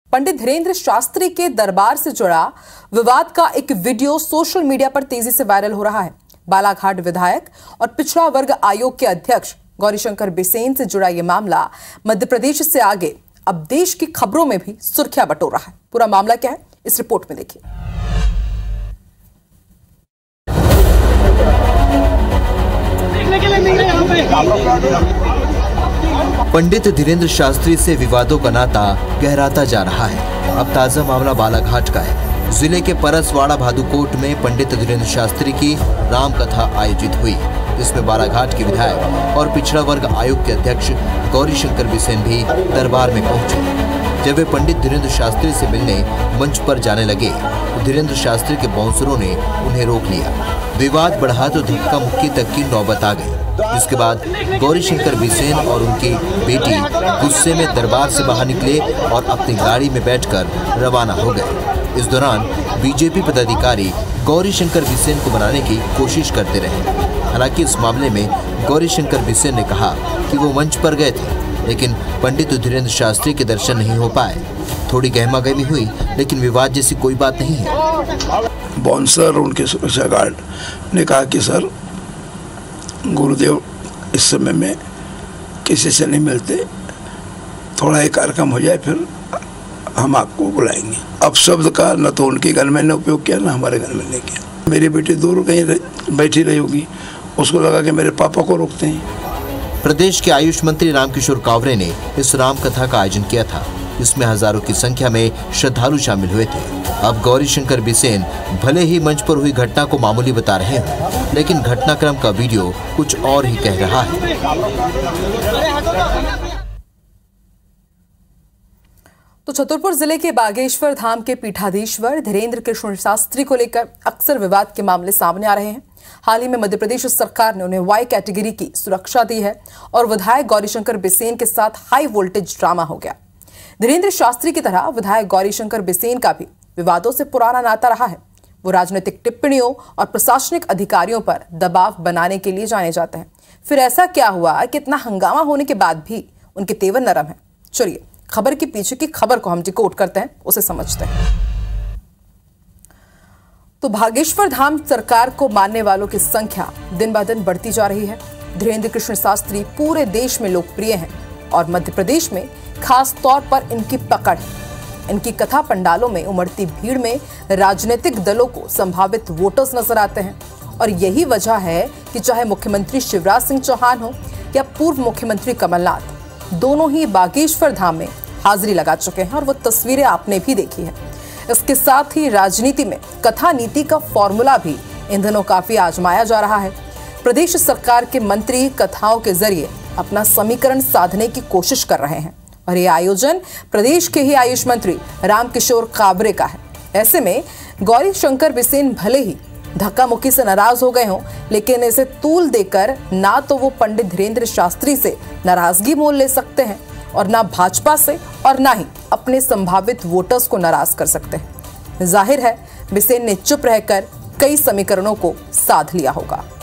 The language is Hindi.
पंडित धीरेन्द्र शास्त्री के दरबार से जुड़ा विवाद का एक वीडियो सोशल मीडिया पर तेजी से वायरल हो रहा है। बालाघाट विधायक और पिछड़ा वर्ग आयोग के अध्यक्ष गौरीशंकर बिसेन से जुड़ा यह मामला मध्य प्रदेश से आगे अब देश की खबरों में भी सुर्खियां बटोर रहा है। पूरा मामला क्या है, इस रिपोर्ट में देखिए। पंडित धीरेन्द्र शास्त्री से विवादों का नाता गहराता जा रहा है। अब ताजा मामला बालाघाट का है। जिले के परसवाड़ा भादुकोट में पंडित धीरेन्द्र शास्त्री की राम कथा आयोजित हुई, जिसमें बालाघाट के विधायक और पिछड़ा वर्ग आयोग के अध्यक्ष गौरीशंकर बिसेन भी दरबार में पहुंचे। जब वे पंडित धीरेन्द्र शास्त्री से मिलने मंच पर जाने लगे तो धीरेन्द्र शास्त्री के बाउंसरों ने उन्हें रोक लिया। विवाद बढ़ा तो धक्का मुक्की तक की नौबत आ गई, जिसके बाद गौरीशंकर बिसेन और उनकी बेटी गुस्से में दरबार से बाहर निकले और अपनी गाड़ी में बैठकर रवाना हो गए। इस दौरान बीजेपी पदाधिकारी गौरीशंकर बिसेन को मनाने की कोशिश करते रहे। हालांकि इस मामले में गौरीशंकर बिसेन ने कहा कि वो मंच पर गए थे, लेकिन पंडित धीरेन्द्र शास्त्री के दर्शन नहीं हो पाए। थोड़ी गहमागहमी हुई, लेकिन विवाद जैसी कोई बात नहीं है। बाउंसर उनके सुरक्षा गार्ड ने कहा कि सर, गुरुदेव इस समय में किसी से नहीं मिलते, थोड़ा एक कार्यक्रम हो जाए फिर हम आपको बुलाएंगे। अब शब्द का न तो उनके घर में ने उपयोग किया, ना हमारे घर में ने किया। मेरी बेटी दूर कहीं बैठी रही होगी, उसको लगा कि मेरे पापा को रोकते हैं। प्रदेश के आयुष मंत्री रामकिशोर कावरे ने इस राम कथा का आयोजन किया था। इसमें हजारों की संख्या में श्रद्धालु शामिल हुए थे। अब गौरीशंकर बिसेन भले ही मंच पर हुई घटना को मामूली बता रहे हैं, लेकिन घटनाक्रम का वीडियो कुछ और ही कह रहा है। तो छतरपुर जिले के बागेश्वर धाम के पीठाधीश्वर धीरेन्द्र कृष्ण शास्त्री को लेकर अक्सर विवाद के मामले सामने आ रहे हैं। हाल ही में मध्य प्रदेश सरकार ने उन्हें वाई कैटेगरी की सुरक्षा दी है और विधायक गौरीशंकर बिसेन के साथ हाई वोल्टेज ड्रामा हो गया। धीरेन्द्र शास्त्री की तरह विधायक गौरीशंकर बिसेन का भी विवादों से पुराना नाता रहा है। वो राजनीतिक टिप्पणियों और प्रशासनिक अधिकारियों पर दबाव बनाने के लिए जाने जाते हैं। फिर ऐसा क्या हुआ कि इतना हंगामा होने के बाद भी उनके तेवर नरम है? चलिए खबर के पीछे की खबर को हम डिकोड करते हैं, उसे समझते हैं। तो बागेश्वर धाम सरकार को मानने वालों की संख्या दिन ब दिन बढ़ती जा रही है। धीरेन्द्र कृष्ण शास्त्री पूरे देश में लोकप्रिय हैं और मध्य प्रदेश में खास तौर पर इनकी पकड़ है। इनकी कथा पंडालों में उमड़ती भीड़ में राजनीतिक दलों को संभावित वोटर्स नजर आते हैं और यही वजह है कि चाहे मुख्यमंत्री शिवराज सिंह चौहान हो या पूर्व मुख्यमंत्री कमलनाथ, दोनों ही बागेश्वर धाम में हाजिरी लगा चुके हैं और वो तस्वीरें आपने भी देखी है। इसके साथ ही राजनीति में कथा नीति का फॉर्मूला भी इन दिनों काफी आजमाया जा रहा है। प्रदेश सरकार के मंत्री कथाओं के जरिए अपना समीकरण साधने की कोशिश कर रहे हैं और ये आयोजन प्रदेश के ही आयुष मंत्री रामकिशोर कावरे का है। ऐसे में गौरीशंकर बिसेन भले ही धक्का मुक्की से नाराज हो गए हों, लेकिन इसे तूल देकर ना तो वो पंडित धीरेन्द्र शास्त्री से नाराजगी मोल ले सकते हैं और ना भाजपा से और ना ही अपने संभावित वोटर्स को नाराज कर सकते हैं। जाहिर है बिसेन ने चुप रहकर कई समीकरणों को साध लिया होगा।